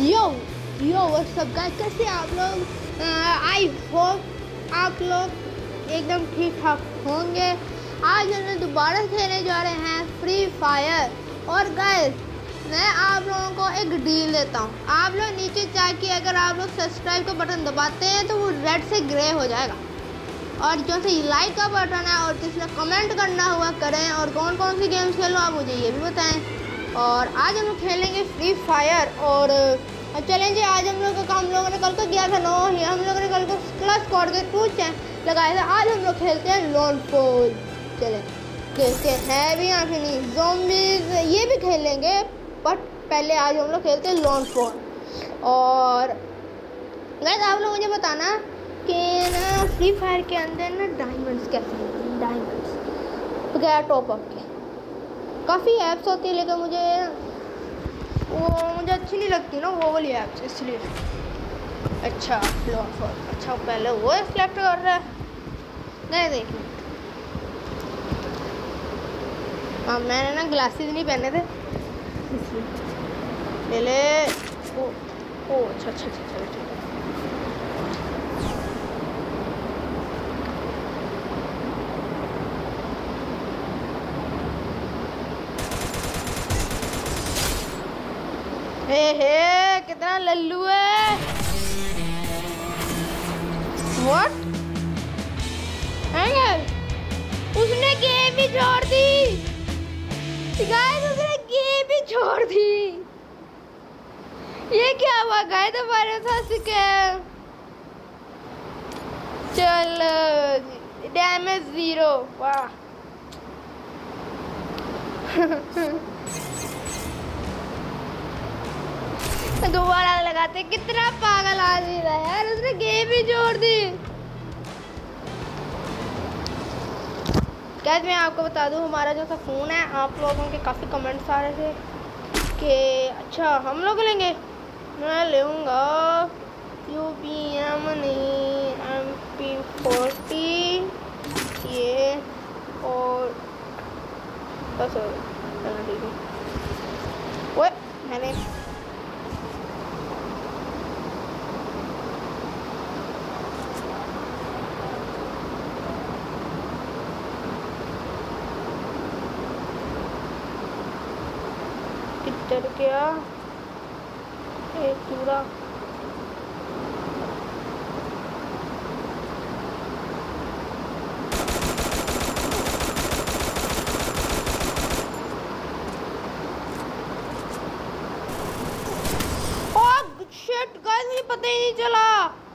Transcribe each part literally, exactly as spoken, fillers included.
यो yo what's up guys, कैसे आप लोग? आई होप आप लोग एकदम ठीक ठाक होंगे। आज हम लोग दोबारा खेलने जा रहे हैं फ्री फायर। और गाइस मैं आप लोगों को एक डील देता हूँ। आप लोग नीचे जाके अगर आप लोग सब्सक्राइब का बटन दबाते हैं तो वो रेड से ग्रे हो जाएगा, और जो से लाइक का बटन है और जिसने कमेंट करना हुआ करें, और कौन कौन सी गेम्स खेलो आप मुझे ये भी बताएं। और आज हम लोग खेलेंगे फ्री फायर। और चलेंगे आज हम लोग का हम लोगों ने कल को किया था नो ही हम लोगों ने कल को क्लच स्क्वाड के टू लगाया था। आज हम लोग खेलते हैं लॉन फॉल। चले खेलते हैं भी यहाँ पे नहीं ज़ॉम्बीज़ ये भी खेलेंगे, बट पहले आज हम लोग खेलते हैं लॉन फॉल। और गाइस आप लोग मुझे बताना कि ना फ्री फायर के अंदर ना डायमंड्स कैसे मिलते हैं। डायमंड्स बगैर टॉपअप के काफ़ी ऐप्स होती है, लेकिन मुझे वो मुझे अच्छी नहीं लगती ना वो वाली ऐप्स, इसलिए। अच्छा लॉन फॉल, अच्छा पहले वो सेलेक्ट कर रहा है। नहीं देखिए हाँ मैंने ना ग्लासेस नहीं पहने थे इसलिए। पहले ओ ओ अच्छा अच्छा अच्छा चलो ठीक है। हे हे कितना लल्लू है। व्हाट है उसने गेम भी छोड़ दी गाइस, उसने गेम भी छोड़ दी। ये क्या हुआ गाइस हमारे साथ क्या? चल डैमेज जीरो, वाह। दोबारा लगाते, कितना पागल आदमी था यार, उसने गेम ही छोड़ दी। क्या मैं आपको बता दूं हमारा जो सा फ़ोन है, आप लोगों के काफ़ी कमेंट्स आ रहे थे कि अच्छा हम लोग लेंगे। मैं लूँगा यू पी एम नहीं एम पी फोर्टी ये और बस ठीक है। वो मैंने किधर गया एक पूरा शिट गाइस मुझे पता ही नहीं चला।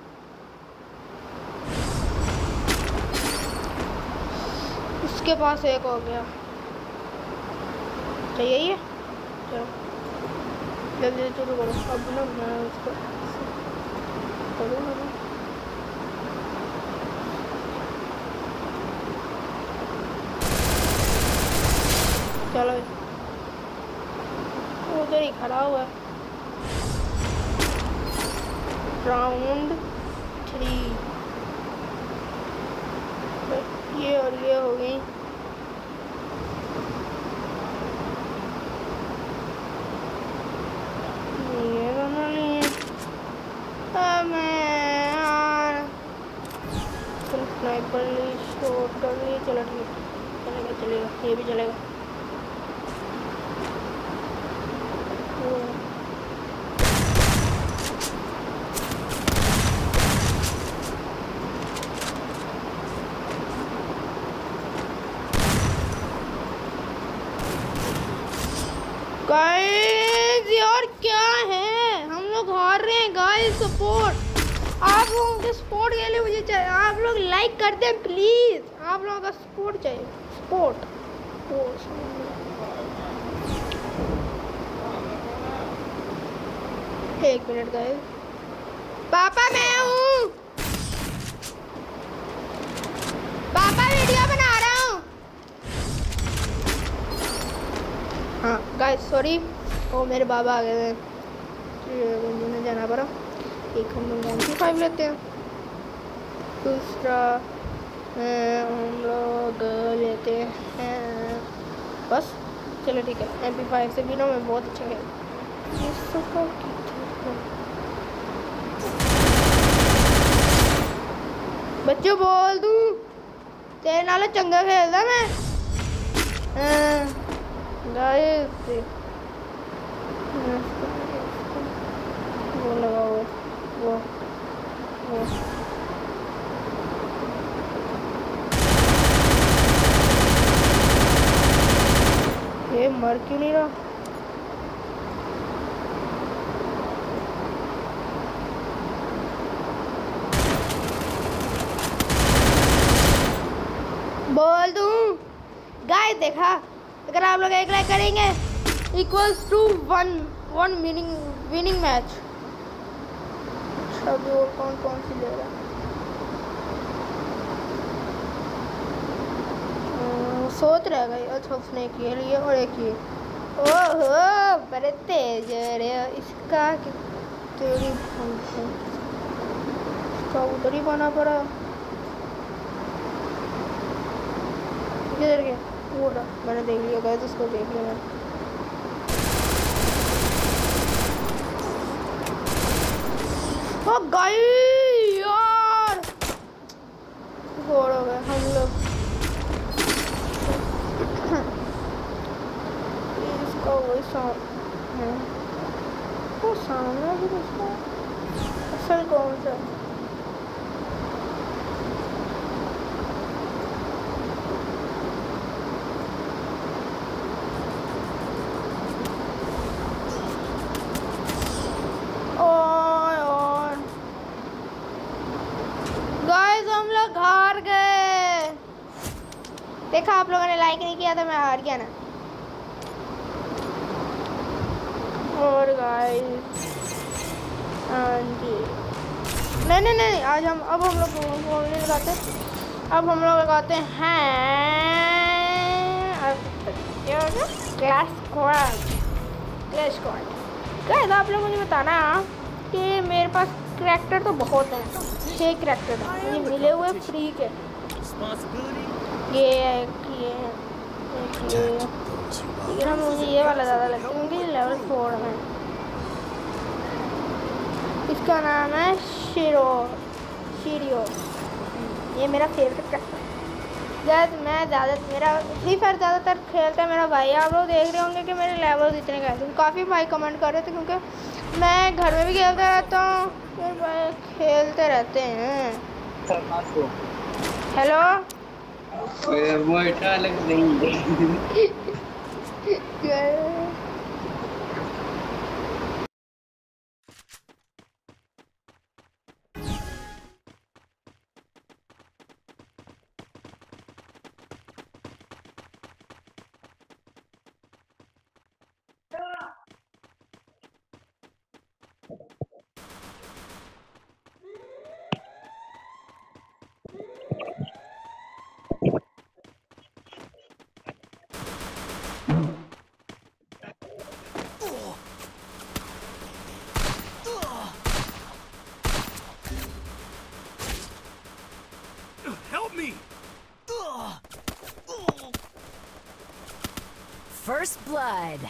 उसके पास एक हो गया, तो यही है। चलो जल्दी शुरू करो। अब ना मैं उसको करूँ ना चलो उधर ही खड़ा हुआ है। राउंड थ्री ये और ये हो गई। ये दोनों लिए स्नाइपर ली शॉट कर ली। चलो ठीक चलेगा चलेगा ये भी चलेगा। गाइस यार क्या है, हम लोग हार रहे हैं गाइस। सपोर्ट आप लोगों के सपोर्ट के लिए मुझे चाहिए, आप लोग लाइक कर दें प्लीज। आप लोगों का सपोर्ट चाहिए, सपोर्ट। एक मिनट गाइस, पापा मैं हूँ, पापा वीडियो बना रहा हूँ। हाँ गाइस सॉरी, वो मेरे बाबा आ गए थे, मुझे जाना पड़ा। एक हम लोग वन फाइव लेते हैं, दूसरा हम लोग लेते हैं बस। चलो ठीक है, एम पी फाइव से भी ना मैं बहुत अच्छा खेल। सच बोल दूं तेरे नाल चंगा खेलदा मैं। गाइस वो लगा हुआ वो वो ये मर क्यों नहीं रहा? बोल दूं गाइस देखा, अगर आप लोग एक लाइक करेंगे equals to one one winning winning match. अभी और कौन कौन सी ले रहा है? सोच रहा है अच्छा उसने एक ये लिए और एक ये। ओहो बड़े तेज रे इसका तेरी इसका उधर ही बना पड़ा। किधर गया वो? मैंने देख लिया गाइस, उसको देख लिया मैंने। ओ गाइस यार गोड़ हो गए हम लोग। इसका वही सामने वो सामने भी उसका असल कौन सा? देखा आप लोगों ने लाइक नहीं किया था, मैं हार गया ना। और गाइस हाँ जी नहीं नहीं नहीं आज हम अब हम लोग बोलने लगाते अब हम लोग लगाते हैं clash squad. Clash squad guys आप लोग मुझे बताना कि मेरे पास करैक्टर तो बहुत हैं, छः करैक्टर हैं मुझे मिले हुए फ्री के। ये एक ये एक ये लेकिन हम मुझे ये वाला ज़्यादा लगता है क्योंकि लेवल फोर में। इसका नाम है शिरो शिरियो। ये मेरा फेवरेट कैरेक्टर है। मैं ज़्यादा मेरा फ्री फायर ज़्यादातर खेलता है मेरा भाई। आप लोग देख रहे होंगे कि मेरे लेवल इतने कैसे हैं। काफ़ी भाई कमेंट कर रहे थे क्योंकि मैं घर में भी खेलता रहता हूँ, फिर भाई खेलते रहते हैं। हेलो वो अलग नहीं First blood.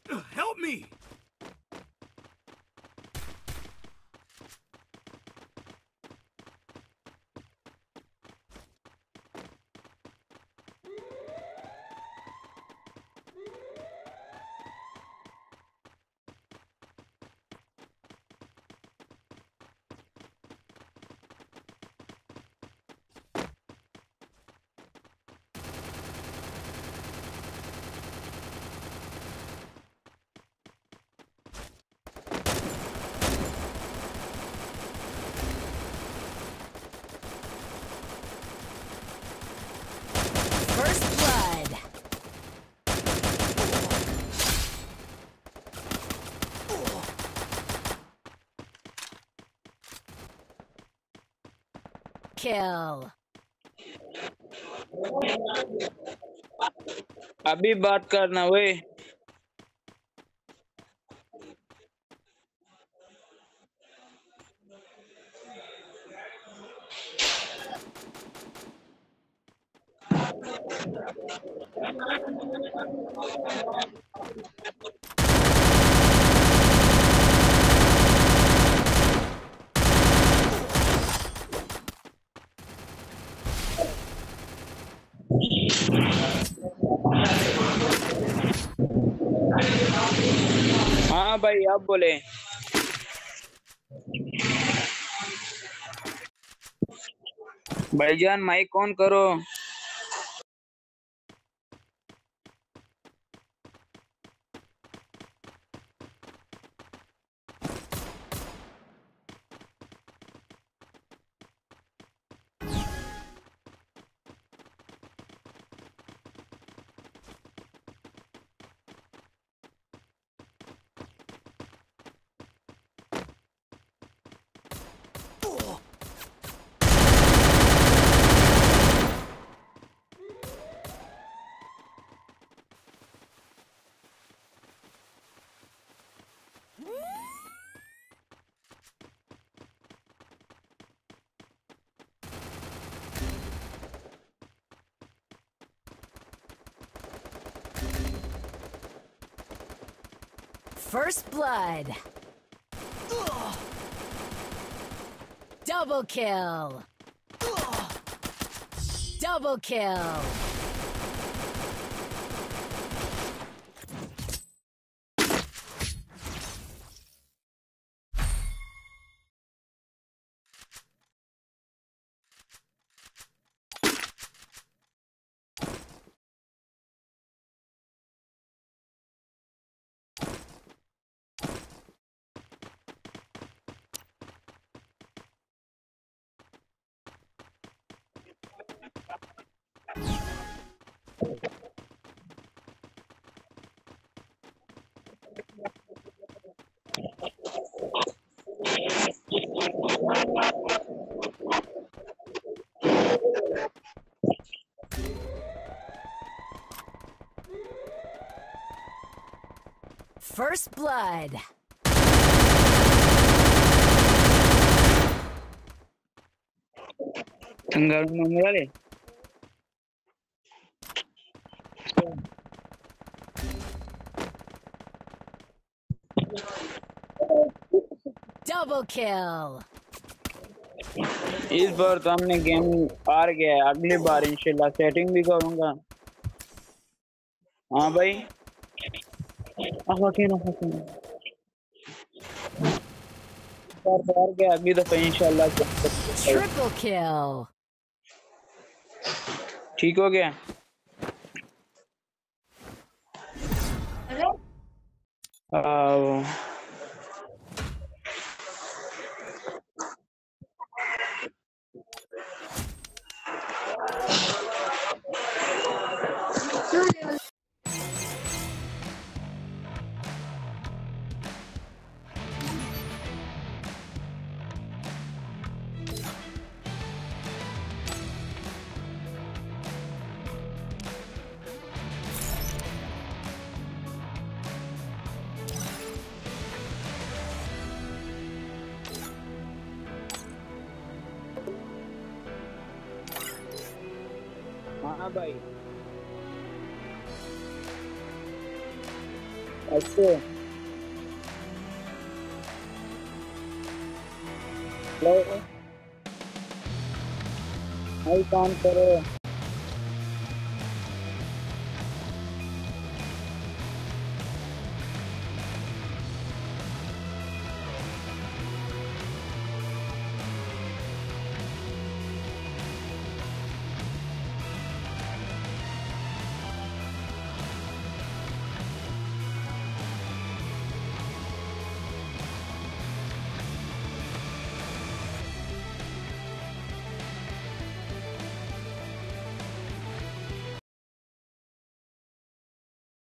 Help me! First blood. Kill. अभी बात करना वे। हाँ भाई आप बोले। भाईजान माइक ऑन करो। First blood. Double kill. Double kill. First blood. Tanggal nomor Double kill. इस बार तो हमने गेम हार गया है, अगली बार इंशाल्लाह सेटिंग भी करूंगा। हाँ भाई हार गया, अगली दफा इंशाल्लाह Triple kill. ठीक हो गया। आओ हाँ भाई अच्छे हेलो, आई काम करो।